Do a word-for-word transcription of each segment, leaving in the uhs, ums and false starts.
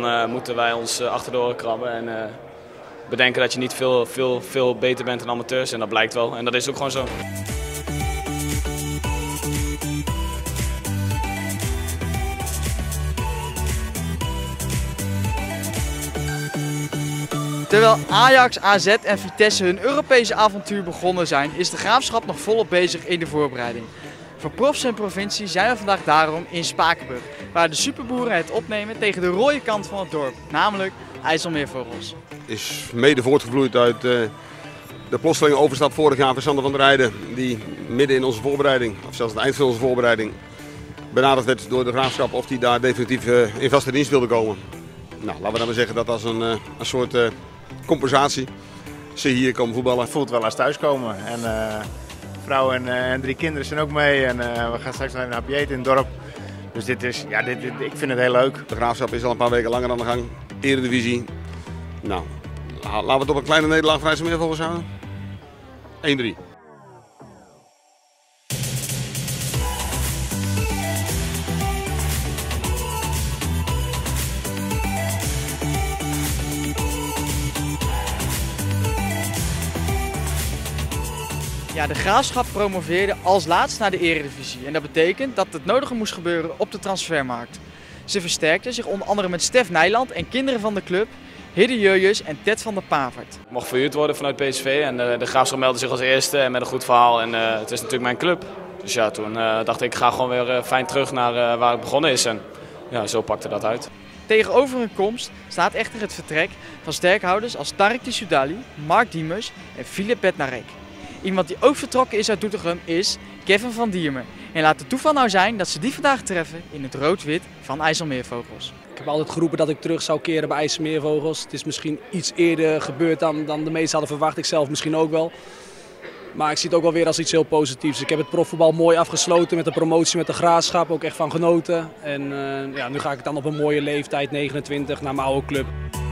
Dan uh, moeten wij ons uh, achter de oren krabben en uh, bedenken dat je niet veel, veel, veel beter bent dan amateurs. En dat blijkt wel. En dat is ook gewoon zo. Terwijl Ajax, A Z en Vitesse hun Europese avontuur begonnen zijn, is de Graafschap nog volop bezig in de voorbereiding. Voor profs en provincie zijn we vandaag daarom in Spakenburg, waar de superboeren het opnemen tegen de rode kant van het dorp, namelijk IJsselmeervogels. Is mede voortgevloeid uit uh, de plotselinge overstap vorig jaar van Sander van der Heijden, die midden in onze voorbereiding, of zelfs het eind van onze voorbereiding, benaderd werd door de Graafschap of hij daar definitief uh, in vaste dienst wilde komen. Nou, laten we dan maar zeggen dat als een, uh, een soort uh, compensatie ze hier komen voetballen. Het voelt wel als thuiskomen. En uh, vrouw en, uh, en drie kinderen zijn ook mee en uh, we gaan straks naar een hapje eten in het dorp. Dus dit is, ja, dit, dit, ik vind het heel leuk. De Graafschap is al een paar weken langer aan de gang. Eredivisie. Nou, laten we het op een kleine nederlaag van IJsselmeervogels houden. één drie. Ja, de Graafschap promoveerde als laatst naar de Eredivisie en dat betekent dat het nodige moest gebeuren op de transfermarkt. Ze versterkten zich onder andere met Stef Nijland en kinderen van de club, Hidde Jurjus en Ted van der Pavert. Ik mocht verhuurd worden vanuit P S V en de, de Graafschap meldde zich als eerste en met een goed verhaal. En uh, het is natuurlijk mijn club. Dus ja, toen uh, dacht ik, ik ga gewoon weer uh, fijn terug naar uh, waar het begonnen is. En ja, zo pakte dat uit. Tegenover hun komst staat echter het vertrek van sterkhouders als Tarek Tissoudali, Mark Diemers en Filip Bednarek. Iemand die ook vertrokken is uit Doetinchem is Kevin van Diermen. En laat het toeval nou zijn dat ze die vandaag treffen in het rood-wit van IJsselmeervogels. Ik heb altijd geroepen dat ik terug zou keren bij IJsselmeervogels. Het is misschien iets eerder gebeurd dan, dan de meesten hadden verwacht. Ik zelf misschien ook wel. Maar ik zie het ook wel weer als iets heel positiefs. Ik heb het profvoetbal mooi afgesloten met de promotie met de Graafschap. Ook echt van genoten. En uh, ja, nu ga ik dan op een mooie leeftijd, negenentwintig, naar mijn oude club.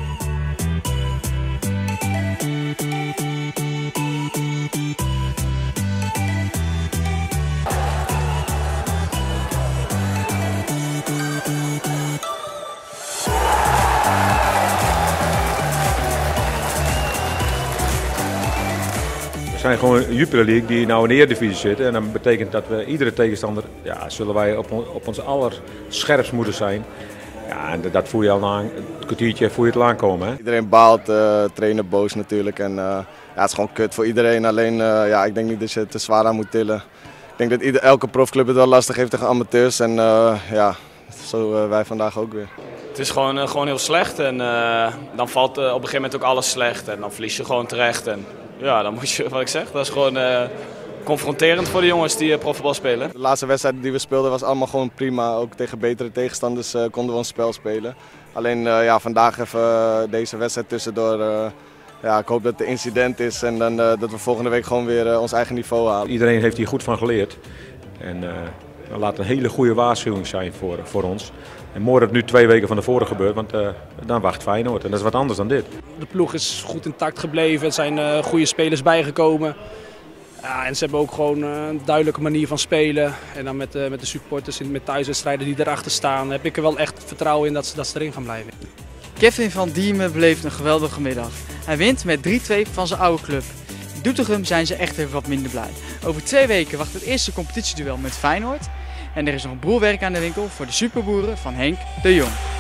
We zijn gewoon een Jupiler League die nou in de Eredivisie zit. En dat betekent dat we iedere tegenstander, ja, zullen wij op, op ons allerscherpst moeten zijn. Ja, en dat voel je al na een kwartiertje voel je het al aankomen. Hè? Iedereen baalt, uh, trainer boos natuurlijk. En, uh, ja, het is gewoon kut voor iedereen. Alleen uh, ja, ik denk niet dat je het te zwaar aan moet tillen. Ik denk dat ieder, elke profclub het wel lastig heeft tegen amateurs. En uh, ja, zo uh, wij vandaag ook weer. Het is gewoon, uh, gewoon heel slecht en uh, dan valt uh, op een gegeven moment ook alles slecht. En dan verlies je gewoon terecht. En, ja, dan moet je, wat ik zeg, dat is gewoon uh, confronterend voor de jongens die uh, profvoetbal spelen. De laatste wedstrijd die we speelden was allemaal gewoon prima. Ook tegen betere tegenstanders uh, konden we ons spel spelen. Alleen uh, ja, vandaag even uh, deze wedstrijd tussendoor. Uh, ja, ik hoop dat het een incident is en dan, uh, dat we volgende week gewoon weer uh, ons eigen niveau halen. Iedereen heeft hier goed van geleerd. En uh, dat laat een hele goede waarschuwing zijn voor, voor ons. En mooi dat het nu twee weken van tevoren gebeurt, want uh, dan wacht Feyenoord. En dat is wat anders dan dit. De ploeg is goed intact gebleven, er zijn uh, goede spelers bijgekomen. Ja, en ze hebben ook gewoon uh, een duidelijke manier van spelen. En dan met, uh, met de supporters, met thuiswedstrijden die erachter staan, heb ik er wel echt vertrouwen in dat ze, dat ze erin gaan blijven. Kevin van Diemen beleeft een geweldige middag. Hij wint met drie twee van zijn oude club. In Doetinchem zijn ze echt even wat minder blij. Over twee weken wacht het eerste competitieduel met Feyenoord. En er is nog een boel werk aan de winkel voor de superboeren van Henk de Jong.